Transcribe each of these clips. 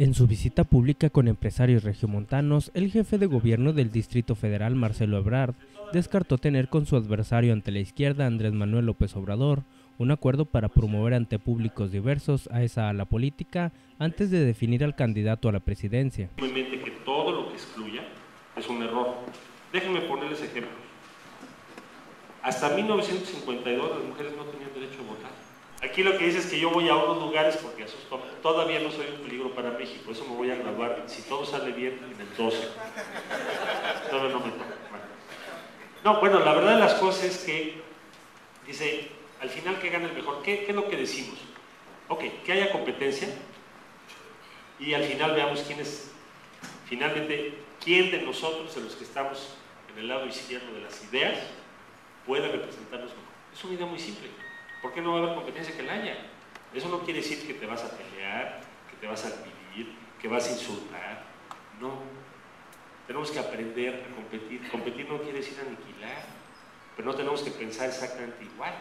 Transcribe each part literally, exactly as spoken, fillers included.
En su visita pública con empresarios regiomontanos, el jefe de gobierno del Distrito Federal, Marcelo Ebrard, descartó tener con su adversario ante la izquierda, Andrés Manuel López Obrador, un acuerdo para promover ante públicos diversos a esa ala política antes de definir al candidato a la presidencia. Obviamente que todo lo que excluya es un error. Déjenme ponerles ejemplos. Hasta mil novecientos cincuenta y dos las mujeres no tenían derecho a votar. Aquí lo que dice es que yo voy a unos lugares porque asusto. Todavía no soy un peligro para México, eso me voy a graduar, si todo sale bien, en el doce. Todavía no me toca. Bueno. No, bueno, la verdad de las cosas es que, dice, al final que gane el mejor. ¿Qué, qué es lo que decimos? Ok, que haya competencia y al final veamos quién es, finalmente, quién de nosotros, de los que estamos en el lado izquierdo de las ideas, puede representarnos mejor. Es una idea muy simple. ¿Por qué no va a haber competencia que la haya? Eso no quiere decir que te vas a pelear, que te vas a dividir, que vas a insultar. No. Tenemos que aprender a competir. Competir no quiere decir aniquilar, pero no tenemos que pensar exactamente igual.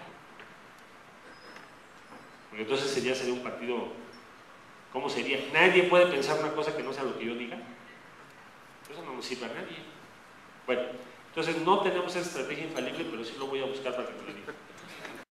Porque entonces sería, sería un partido, ¿cómo sería? Nadie puede pensar una cosa que no sea lo que yo diga. Eso no nos sirve a nadie. Bueno, entonces no tenemos esa estrategia infalible, pero sí lo voy a buscar para que me lo diga.